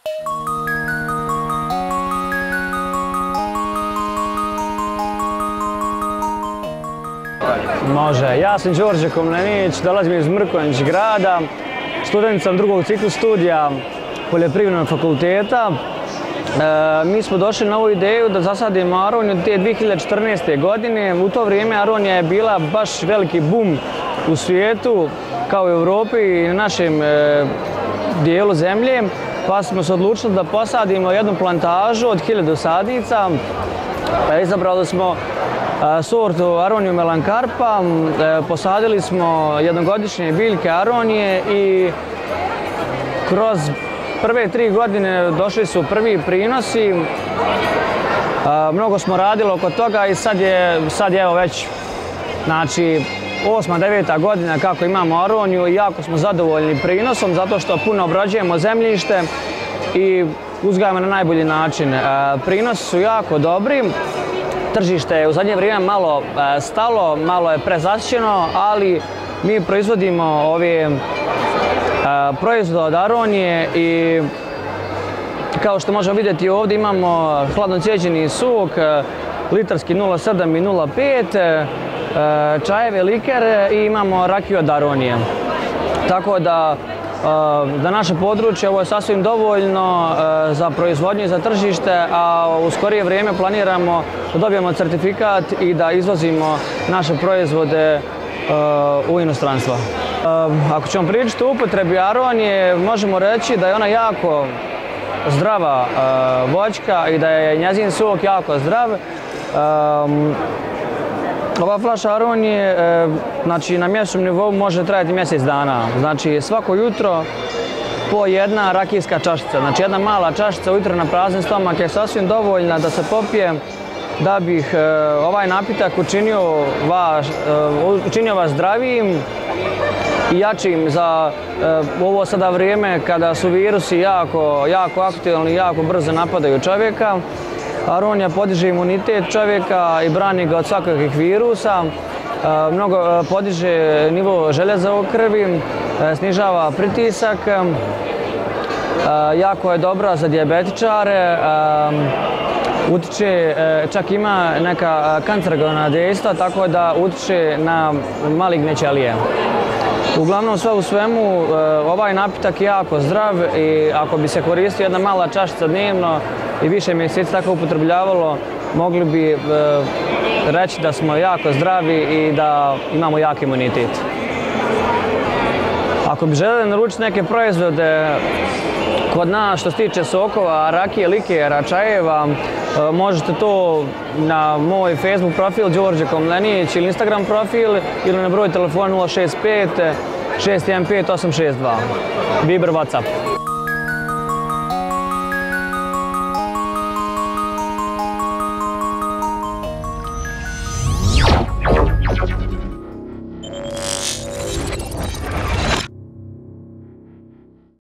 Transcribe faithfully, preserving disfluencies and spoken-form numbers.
Može. Ja sam Đorđe Komlenić, dolazim iz Mrkonjić grada, student sam drugog ciklu studija Poljoprivrednog fakulteta. E, mi smo došli na ovu ideju da zasadimo aroniju te dvije hiljade četrnaeste. godine. U to vrijeme aronija je bila baš veliki bum u svijetu, kao u Europi i na našem e, dijelu zemlje, pa smo se odlučili da posadimo jednu plantažu od hiljadu sadnica. E, izabrali smo sortu Aroniju melankarpa, posadili smo jednogodišnje biljke aronije i kroz prve tri godine došli su prvi prinosi. Mnogo smo radili oko toga i sad je, sad je evo već znači, osma, deveta godina kako imamo aroniju i jako smo zadovoljni prinosom zato što puno obrađujemo zemljište i uzgajamo na najbolji način. Prinosi su jako dobri. Tržište je u zadnje vrijeme malo stalo, malo je prezasićeno, ali mi proizvodimo ove proizvode od aronije i kao što možemo vidjeti ovdje imamo hladno cijeđeni sok, litarski nula sedam i nula pet, čajeve, likere i imamo rakiju od aronije. Tako da za naše područje ovo je sasvim dovoljno za proizvodnju i za tržište, a u skorije vrijeme planiramo da dobijemo certifikat i da izvozimo naše proizvode u inostranstvo. Ako ćemo pričati o upotrebi aronije, možemo reći da je ona jako zdrava voćka i da je njezin sok jako zdrav. Ova flaša aronije znači, na mjesečnom nivou može trajati mjesec dana. Znači svako jutro po jedna rakijska čašica. Znači jedna mala čašica ujutro na prazan stomak je sasvim dovoljna da se popije da bih ovaj napitak učinio vas, učinio vas zdravijim i jačim za ovo sada vrijeme kada su virusi jako, jako aktualni i jako brzo napadaju čovjeka. Aronija podiže imunitet čovjeka i brani ga od svakakvih virusa, mnogo podiže nivo željeza u krvi, snižava pritisak, jako je dobra za dijabetičare, utiče, čak ima neka kancerogena dejstva, tako da utiče na maligne ćelije. Uglavnom sve u svemu ovaj napitak je jako zdrav i ako bi se koristio jedna mala čašica dnevno i više mjeseci tako upotrebljavalo, mogli bi reći da smo jako zdravi i da imamo jak imunitet. Ako bi željeli naručiti neke proizvode kod nas što se tiče sokova, rakije, likera, čajeva, možete to na moj Facebook profil Đorđe Komlenić ili Instagram profil ili na broj telefona nula šest pet šest jedan pet osam šest dva. Viber, WhatsApp.